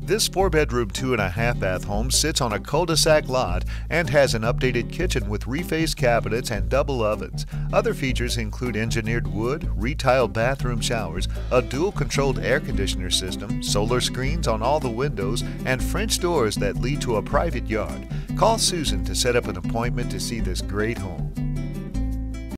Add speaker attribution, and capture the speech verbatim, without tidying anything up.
Speaker 1: This four-bedroom, two-and-a-half bath home sits on a cul-de-sac lot and has an updated kitchen with refaced cabinets and double ovens. Other features include engineered wood, retiled bathroom showers, a dual-controlled air conditioner system, solar screens on all the windows, and French doors that lead to a private yard. Call Susan to set up an appointment to see this great home.